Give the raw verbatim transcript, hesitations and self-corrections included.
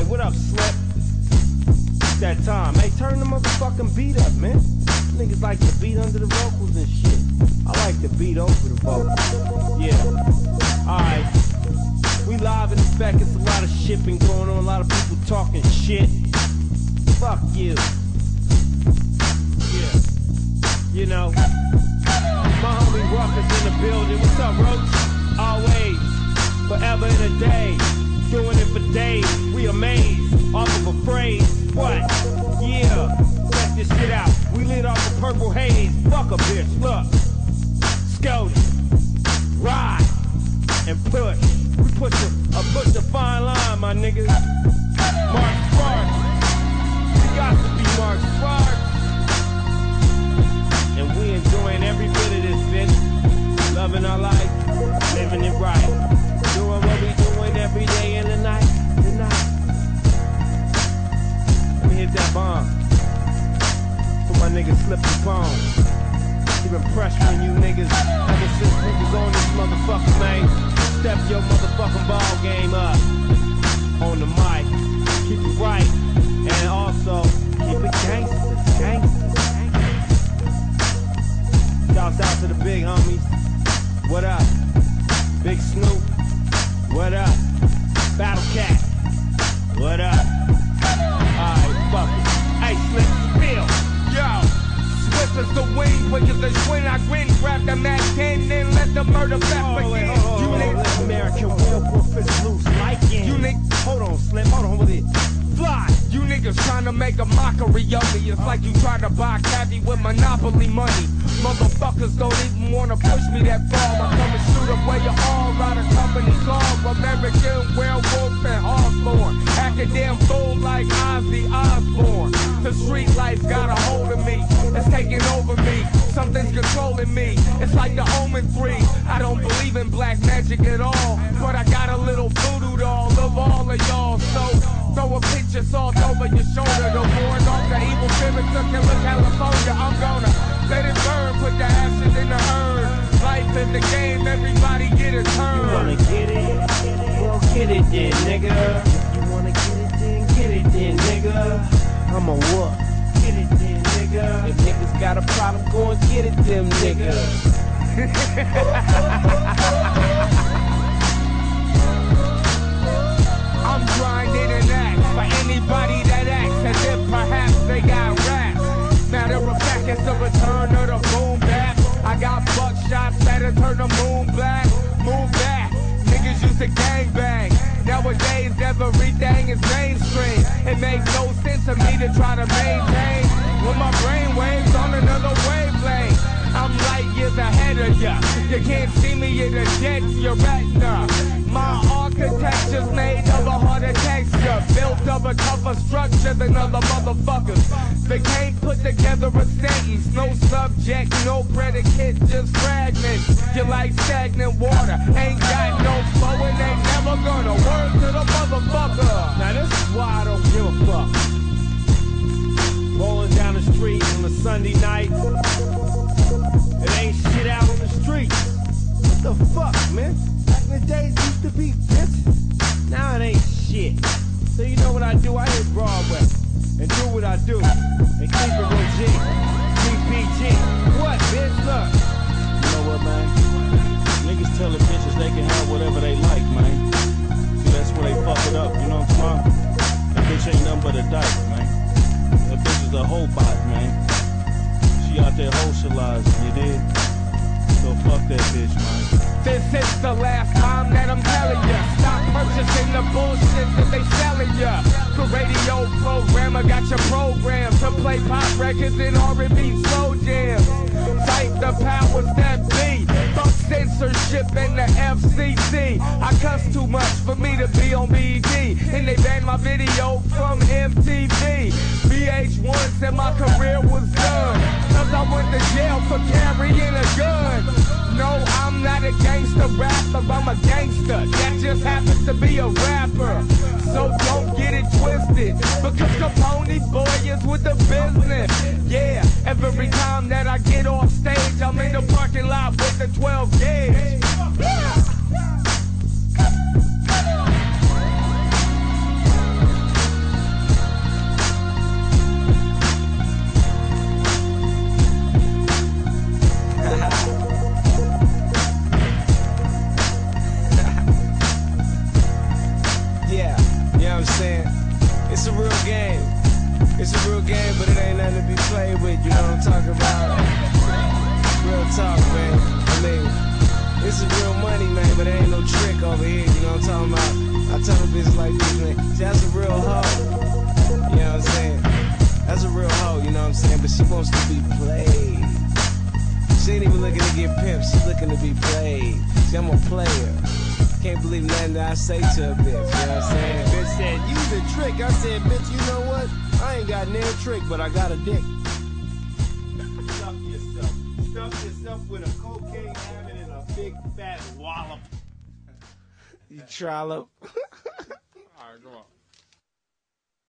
what up, Slip? That time. Hey, turn the motherfucking beat up, man. Niggas like to beat under the vocals and shit. I like to beat over the vocals. Yeah. Alright. We live in effect. It's a lot of shipping going on. A lot of people talking shit. Fuck you. Yeah. You know. My homie Ruckus in the building. What's up, Roach? Always. Forever and a day. Doing it for days. We amazed. Off of a phrase. What? Yeah. Check this shit out. We lit off a purple haze. Fuck a bitch. Look. Scout. Ride. And push. We push a, a push a fine line, my niggas. Mark Sparks. We got to be Mark Sparks. And we enjoying every bit of this, bitch. Loving our life. Living it right. Doing what we doing every day and the night. The night. Let me hit that bomb. For my niggas Slip the phone. He been pressuring you niggas ever since we was on this motherfucker, man. Step your motherfucking ball game up. On the mic. Keep it right. And also, keep it gangster. Gangster. Shouts out to the big homies. What up? Big Snoop. What up? Battle Cat. What up? Alright, fuck it. Hey, Slip, spill. Yo, swift as the wind, quick as the swing, I grin, grab the Mac ten, then let the murder back Oh, wait, begin. hold on, You hold on. niggas, Let American Werewolf is loose like in. you niggas, Hold on, Slip. Hold on with it. Fly. you niggas trying to make a mockery of me. It's like you try to buy candy with Monopoly money. Motherfuckers don't even wanna push me that far. I come and shoot away your all out of company car. American Werewolf and Hawthorne. Academic fool like Ozzy Osbourne. The street life got a hold of me. It's taking over me. Something's controlling me. It's like the Omen three. I don't believe in black magic at all, but I got a little voodoo doll of all of y'all. So throw a picture soft over your shoulder. The ward off the evil spirit took Killer California. I'm gonna let it burn, put the ashes in the urn. Life is the game, everybody get a turn. You wanna get it? Well, get it then, nigga. If you wanna get it then, get it then, nigga. I'ma whoop. Get it then, nigga. If niggas got a problem, go and get it them, nigga. I'm grinding an axe for anybody that acts as if perhaps they got raps. Matter of fact, it's the return of the boom bap. I got buckshots that'll turn the moon black. Move back, niggas used to gang bang. Nowadays everything is mainstream. It makes no sense to me to try to maintain when my brain waves on another wavelength. I'm light years ahead of ya. You can't see me in the jet, your retina. My architecture's made of a harder texture, built of a tougher structure than other motherfuckers. They can't put together a sentence, no subject, no predicate, just fragments. You like stagnant water, ain't got no flow and ain't never gonna work to the motherfucker. Now this is why I don't give a fuck. Rolling down the street on a Sunday night. It ain't shit out on the street. What the fuck, man? Back in the days it used to be bitches. Now it ain't shit. So you know what I do? I hit Broadway and do what I do. And keep it real G. G P G. What, bitch? Look. You know what, man? Niggas telling bitches they can have whatever they like, man. See, that's where they fuck it up, you know what I'm saying? That bitch ain't nothing but a dyke, man. That bitch is a whole bot, man. She out there socializing, you did? So fuck that bitch, man. This is the last time that I'm telling ya. Stop purchasing the bullshit that they selling ya. The radio programmer got your program to play pop records and R and B slow jams. Fight the powers that be. Fuck censorship and the F C C. I cuss too much for me to be on B E T, and they banned my video from M T V. V H one said my career was done, cause I went to jail for carrying a gun. No, I'm not a gangster rapper, I'm a gangster that just happens to be a rapper. So don't get it twisted, because Capone boy is with the business. Yeah, every time that I get off stage, I'm in the parking lot with the twelve gauge. what I'm saying? It's a real game. It's a real game, but it ain't nothing to be played with, you know what I'm talking about? Real talk, man. I mean, this is real money, man, but there ain't no trick over here, you know what I'm talking about? I tell a bitch like this, man, see, that's a real hoe. You know what I'm saying? That's a real hoe, you know what I'm saying? But she wants to be played. She ain't even looking to get pimped, she's looking to be played. See, I'm a player. Can't believe nothing that I say to a bitch, you know what I'm saying? Bitch said, use the trick. I said, bitch, you know what? I ain't got no trick, but I got a dick. Stuff yourself. Stuff yourself with a cocaine habit and a big fat wallop. You trollop. All right, go on.